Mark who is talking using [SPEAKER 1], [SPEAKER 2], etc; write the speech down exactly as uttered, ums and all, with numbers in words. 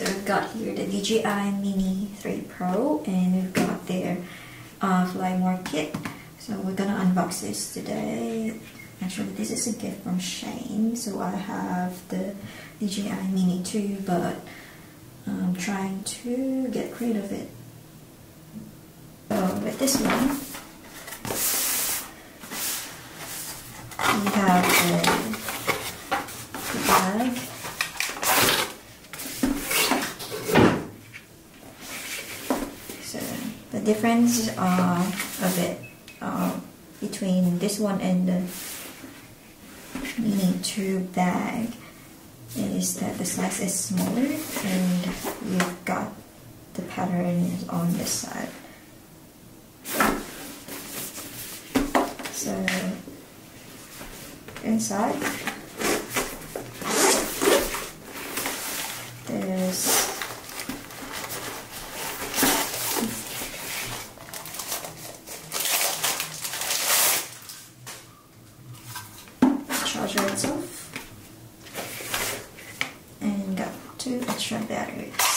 [SPEAKER 1] So we've got here the D J I Mini three Pro, and we've got their uh, Flymore kit. So we're gonna unbox this today. Actually, this is a gift from Shane. So I have the D J I Mini two, but I'm trying to get rid of it. So with this one, we have the, the bag. So the difference uh, of it uh, between this one and the Mini two bag is that the size is smaller, and you've got the pattern on this side. So inside there's charger itself, and got two extra batteries.